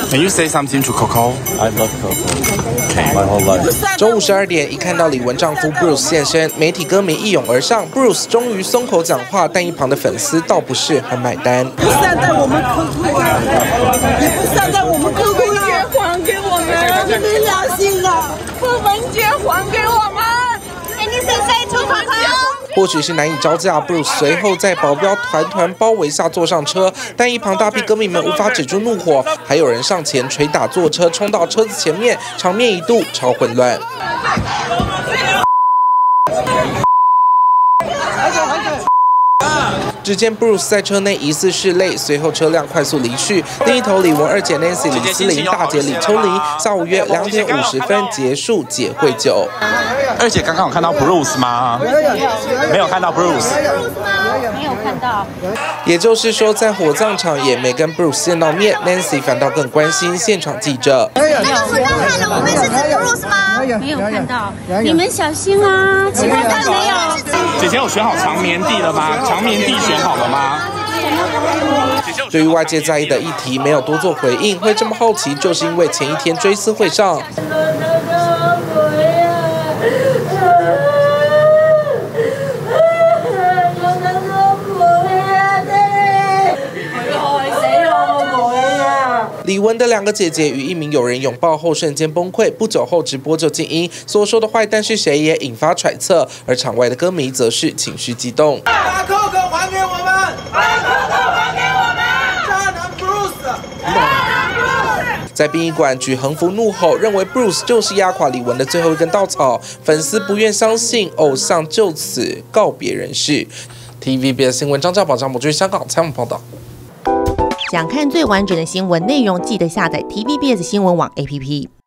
Can you say something to Coco? I love Coco. My whole life. 中午12点，一看到李玟丈夫 Bruce 现身，媒体歌迷一涌而上。Bruce 终于松口讲话，但一旁的粉丝倒不是很买单。 不善待我们Coco啊，你不善待我们Coco啊，还给我们，你没良心啊！文杰还给我们，给你谁出Coco？ 或许是难以招架 ，Bruce 随后在保镖团包围下坐上车，但一旁大批歌迷们无法止住怒火，还有人上前捶打坐车，冲到车子前面，场面一度超混乱。只见 Bruce 在车内疑似拭泪，随后车辆快速离去。另一头，李玟二姐 Nancy 李思琳、大姐李秋玲，下午约2点50分结束解会酒。 二姐刚刚有看到 Bruce 吗？没有看到 Bruce。 没有看到。 也就是说，在火葬场也没跟 Bruce 见到面 ，Nancy 反倒更关心现场记者。 那个火葬场的我们是指 Bruce 吗？没有看到。你们小心啊！其他的没有。 姐姐有选好长眠地了吗？长眠地选好了吗？ 对于外界在意的议题，没有多做回应。会这么好奇，就是因为前一天追思会上。李玟的2个姐姐与一名友人拥抱后瞬间崩溃，不久后直播就静音，所说的坏蛋是谁也引发揣测，而场外的歌迷则是情绪激动。 把Coco还给我们，把Coco还给我们，渣男Bruce。 在殡仪馆举横幅怒吼，认为 Bruce 就是压垮李玟的最后一根稻草，粉丝不愿相信偶像就此告别人世。TVBS 新闻张兆宝、张博君香港采访报道。 想看最完整的新闻内容，记得下载 TVBS 新闻网 APP。